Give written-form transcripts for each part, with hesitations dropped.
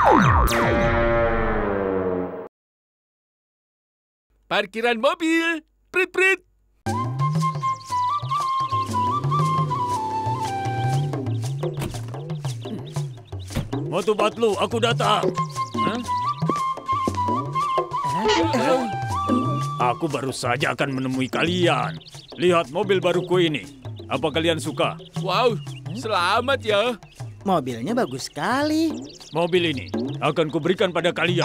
Parkiran mobil. Prit prit. Motu Batlu, aku datang. Aku baru saja akan menemui kalian. Lihat mobil baruku ini. Apa kalian suka? Wow, selamat ya. Mobilnya bagus sekali. Mobil ini akan kuberikan pada kalian.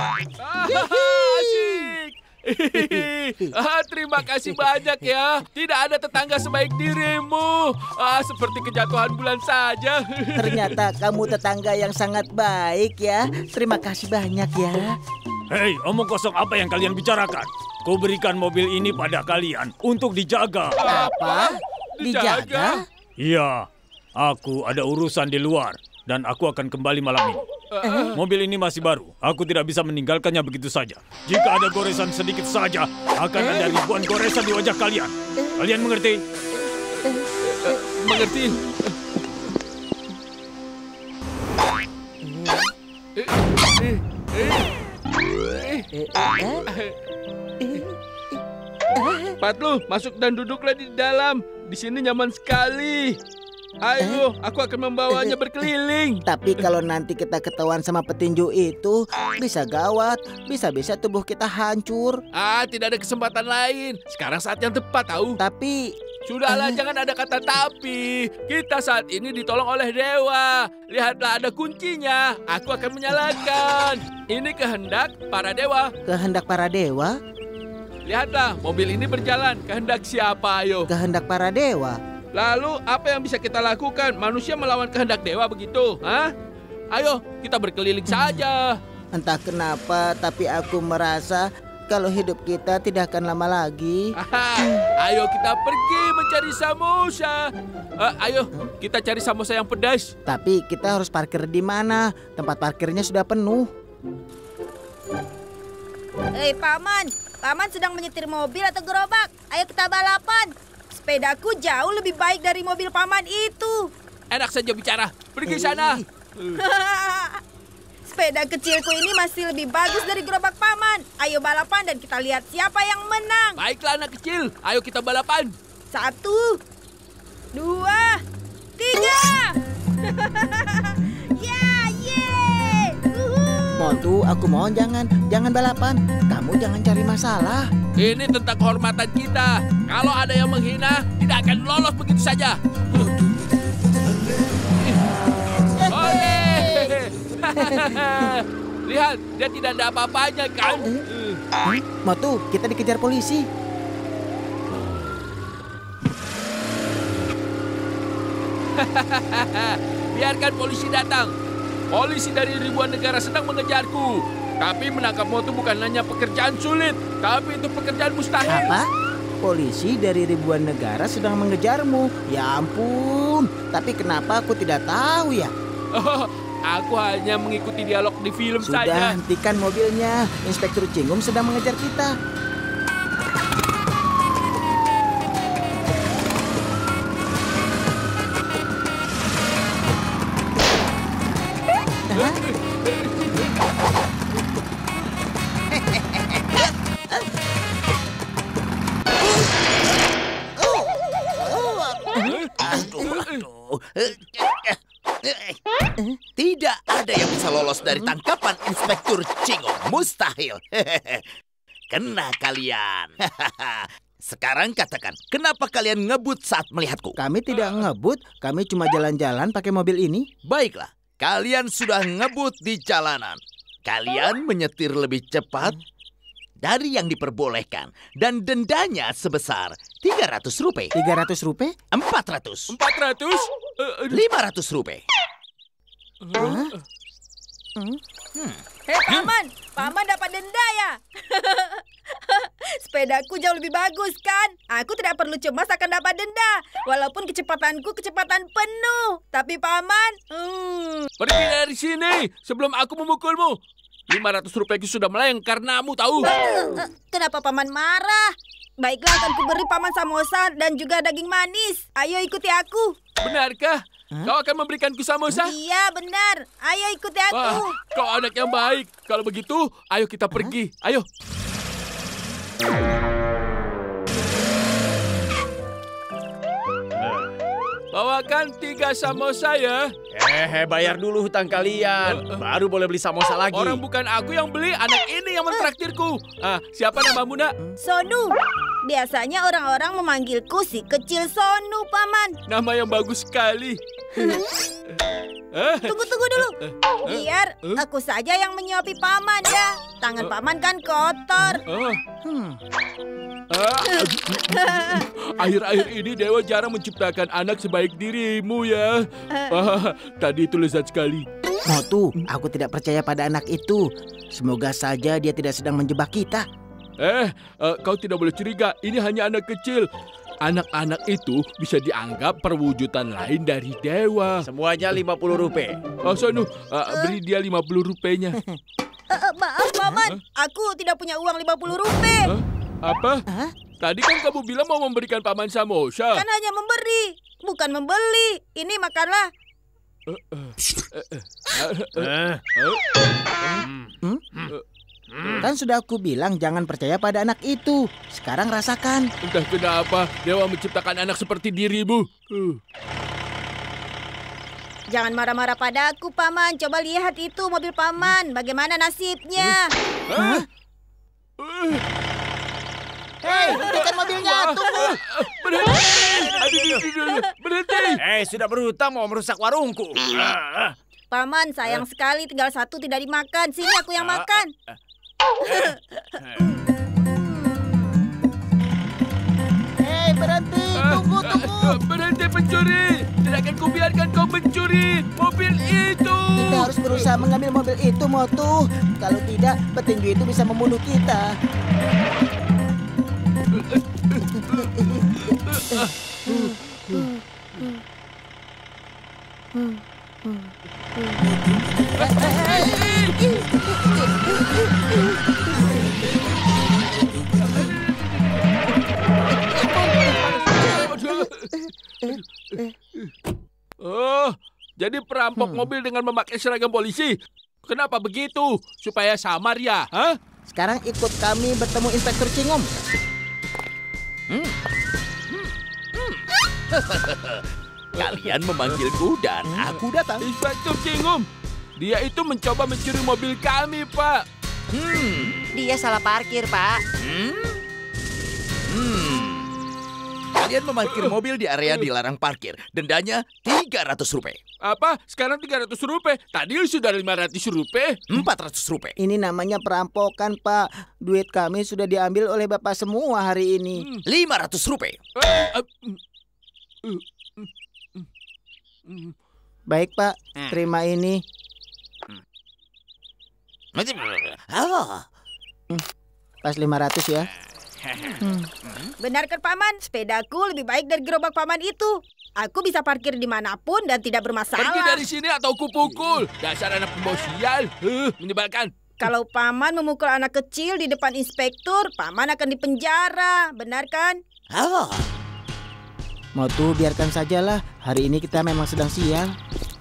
Asik. Terima kasih banyak ya. Tidak ada tetangga sebaik dirimu. Seperti kejatuhan bulan saja. Ternyata kamu tetangga yang sangat baik ya. Terima kasih banyak ya. Hei, omong kosong apa yang kalian bicarakan? Kuberikan mobil ini pada kalian untuk dijaga. Apa? Dijaga? Iya, aku ada urusan di luar dan aku akan kembali malam ini. Mobil ini masih baru. Aku tidak bisa meninggalkannya begitu saja. Jika ada goresan sedikit saja, akan ada ribuan goresan di wajah kalian. Kalian mengerti? Mengerti. Patlu, masuk dan duduklah di dalam. Di sini nyaman sekali. Ayo, aku akan membawanya berkeliling. Tapi kalau nanti kita ketahuan sama petinju itu, bisa gawat. Bisa-bisa tubuh kita hancur. Tidak ada kesempatan lain. Sekarang saat yang tepat, tahu. Tapi... Sudahlah, jangan ada kata tapi. Kita saat ini ditolong oleh dewa. Lihatlah, ada kuncinya. Aku akan menyalakan. Ini kehendak para dewa. Kehendak para dewa? Lihatlah, mobil ini berjalan. Kehendak siapa, ayo? Kehendak para dewa. Lalu, apa yang bisa kita lakukan? Manusia melawan kehendak dewa begitu? Hah? Ayo, kita berkeliling saja. Entah kenapa, tapi aku merasa kalau hidup kita tidak akan lama lagi. Ayo kita pergi mencari samosa. Ayo, kita cari samosa yang pedas. Tapi kita harus parkir di mana? Tempat parkirnya sudah penuh. Hei, Paman. Paman sedang menyetir mobil atau gerobak? Ayo kita balapan. Sepedaku jauh lebih baik dari mobil Paman itu. Enak saja bicara. Pergi sana. Sepeda kecilku ini masih lebih bagus dari gerobak Paman. Ayo balapan dan kita lihat siapa yang menang. Baiklah anak kecil. Ayo kita balapan. 1, 2, 3. Ya, yeay. Motu, aku mohon jangan balapan. Kamu jangan cari masalah. Ini tentang kehormatan kita. Kalau ada yang menghina, tidak akan lolos begitu saja. Oleh. Lihat, dia tidak ada apa-apanya kan? Motu, kita dikejar polisi. Biarkan polisi datang. Polisi dari ribuan negara sedang mengejarku. Tapi menangkap Motu bukan hanya pekerjaan sulit, tapi itu pekerjaan mustahil. Apa? Polisi dari ribuan negara sedang mengejarmu. Ya ampun, tapi kenapa aku tidak tahu ya? Aku hanya mengikuti dialog di film Sudah, saja. hentikan mobilnya. Inspektur Cingum sedang mengejar kita. Tidak ada yang bisa lolos dari tangkapan Inspektur Cingum. Mustahil. Kena kalian. Sekarang katakan, kenapa kalian ngebut saat melihatku? Kami tidak ngebut, kami cuma jalan-jalan pakai mobil ini. Baiklah, kalian sudah ngebut di jalanan. Kalian menyetir lebih cepat dari yang diperbolehkan. Dan dendanya sebesar 300 rupiah. 300 rupiah? 400. 400? 500 rupiah. Hei, Paman. Paman dapat denda ya? Sepedaku jauh lebih bagus kan? Aku tidak perlu cemas akan dapat denda. Walaupun kecepatanku kecepatan penuh. Tapi Paman... Pergi dari sini sebelum aku memukulmu. 500 rupiahku sudah melayang karenamu, tahu? Kenapa Paman marah? Baiklah, akan kuberi Paman samosa dan juga daging manis. Ayo ikuti aku. Benarkah? Kau akan memberikanku samosa? Iya, benar. Ayo ikuti aku. Wah, kau anak yang baik. Kalau begitu, ayo kita pergi. Ayo. Bawakan 3 samosa ya. Bayar dulu hutang kalian. Baru boleh beli samosa lagi. Orang bukan aku yang beli, anak ini yang mentraktirku. Siapa namamu, Nak? Sonu. Biasanya orang-orang memanggilku si kecil Sonu, Paman. Nama yang bagus sekali. Tunggu dulu. Biar aku saja yang menyuapi Paman ya. Tangan Paman kan kotor. Akhir-akhir ini Dewa jarang menciptakan anak sebaik dirimu ya. Tadi itu lezat sekali. Motu, aku tidak percaya pada anak itu. Semoga saja dia tidak sedang menjebak kita. Kau tidak boleh curiga. Ini hanya anak kecil. Anak-anak itu bisa dianggap perwujudan lain dari dewa. Semuanya 50 rupiah. Sonu, beri dia 50 rupiahnya. Maaf, Paman. Aku tidak punya uang 50 rupiah. Apa? Tadi kan kamu bilang mau memberikan Paman samosa. Kan hanya memberi, bukan membeli. Ini makanlah. Kan sudah aku bilang jangan percaya pada anak itu. Sekarang rasakan. Entah kenapa Dewa menciptakan anak seperti dirimu. Jangan marah-marah padaku, Paman. Coba lihat itu mobil Paman. Bagaimana nasibnya? Hei, hentikan mobilnya, tunggu. Berhenti. Sudah berhutang mau merusak warungku. Paman, sayang sekali tinggal satu tidak dimakan. Sini aku yang makan. Hei, berhenti, tunggu. Berhenti pencuri. Tidak akan kubiarkan kau mencuri mobil itu. Kita harus berusaha mengambil mobil itu, Motu. Kalau tidak, petinju itu bisa membunuh kita. Jadi perampok mobil dengan memakai seragam polisi. Kenapa begitu? Supaya samar ya? Sekarang ikut kami bertemu Inspektur Cingom. Kalian memanggilku dan aku datang. Inspektur Cingom, dia itu mencoba mencuri mobil kami, Pak. Dia salah parkir, Pak. Kalian memarkir mobil di area dilarang parkir. Dendanya 300 rupiah. Apa? Sekarang 300 rupiah? Tadi sudah 500 rupiah. 400 rupiah. Ini namanya perampokan, Pak. Duit kami sudah diambil oleh Bapak semua hari ini. 500 rupiah. Baik, Pak. Terima ini. Pas 500 ya. Benar kan, Paman? Sepedaku lebih baik dari gerobak Paman itu. Aku bisa parkir dimanapun dan tidak bermasalah. Pergi dari sini atau kupukul. Dasar anak pembawa sial. Menyebalkan. Kalau Paman memukul anak kecil di depan inspektur, Paman akan dipenjara. Benar kan? Motu, biarkan sajalah. Hari ini kita memang sedang sial.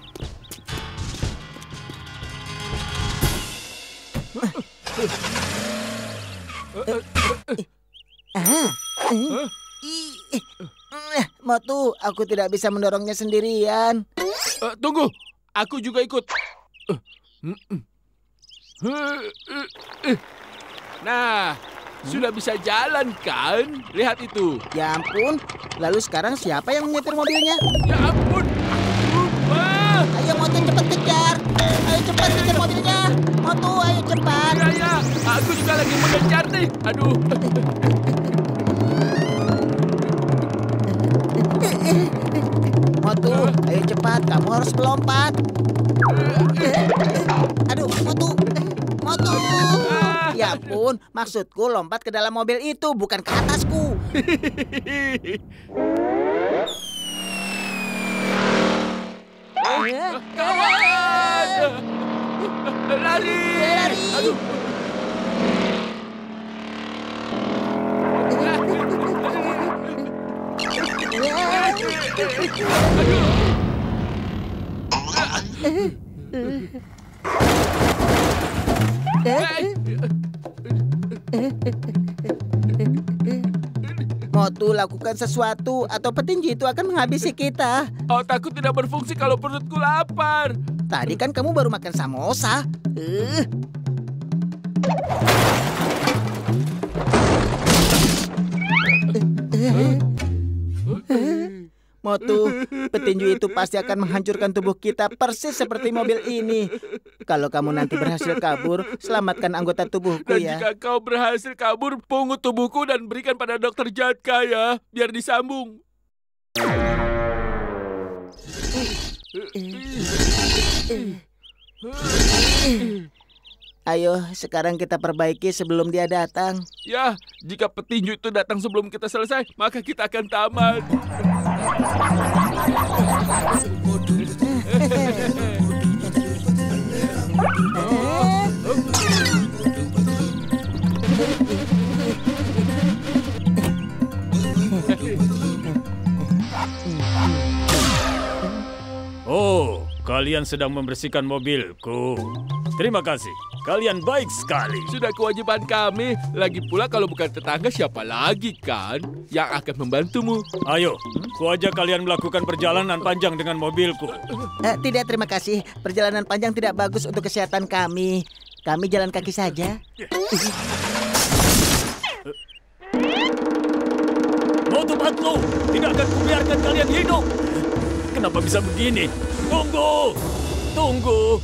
Motu, aku tidak bisa mendorongnya sendirian. Tunggu, aku juga ikut. Nah, sudah bisa jalan kan? Lihat itu. Ya ampun, lalu sekarang siapa yang menyetir mobilnya? Ya ampun, aku lupa. Ayo Motu, cepat kejar. Ayo cepat kejar mobilnya. Motu, ayo cepat. Ya, aku juga lagi mengejar nih. Aduh. Motu, ayo cepat. Kamu harus melompat. Aduh, Motu. Motu. Ya ampun, maksudku lompat ke dalam mobil itu, bukan ke atasku. Kawan! Lari! Aduh. Motu, lakukan sesuatu atau petinju itu akan menghabisi kita. Otakku tidak berfungsi kalau perutku lapar. Tadi kan kamu baru makan samosa. Motu, petinju itu pasti akan menghancurkan tubuh kita persis seperti mobil ini. Kalau kamu nanti berhasil kabur, selamatkan anggota tubuhku Dan ya. jika kau berhasil kabur, pungut tubuhku dan berikan pada dokter Jatka ya, biar disambung. Ayo, sekarang kita perbaiki sebelum dia datang. Ya, jika petinju itu datang sebelum kita selesai, maka kita akan tamat. Oh, kalian sedang membersihkan mobilku. Terima kasih. Kalian baik sekali. Sudah kewajiban kami. Lagi pula kalau bukan tetangga siapa lagi kan yang akan membantumu? Ayo, kuajak kalian melakukan perjalanan panjang dengan mobilku. Tidak, terima kasih. Perjalanan panjang tidak bagus untuk kesehatan kami. Kami jalan kaki saja. Motu Batlu, tidak akan kubiarkan kalian hidup. Kenapa bisa begini? Tunggu! Tunggu!